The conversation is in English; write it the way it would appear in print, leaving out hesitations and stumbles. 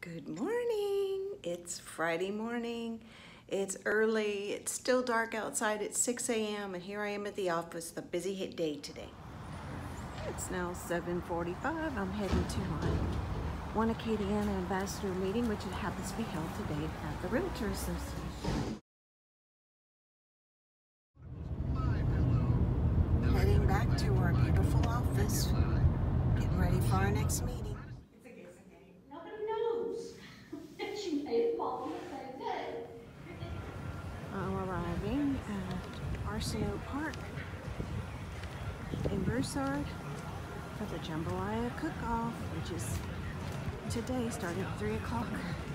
Good morning. It's Friday morning. It's early. It's still dark outside. It's 6 a.m. and here I am at the office. The busy hit day today. It's now 7:45. I'm heading to my One Acadiana Ambassador meeting, which happens to be held today at the Realtor Association. Heading back to our beautiful office. Getting ready for our next meeting. Nobody knows. She made them all the same day. I'm arriving at Arsenault Park in Broussard for the Jambalaya cook-off, which is today starting at 3 o'clock.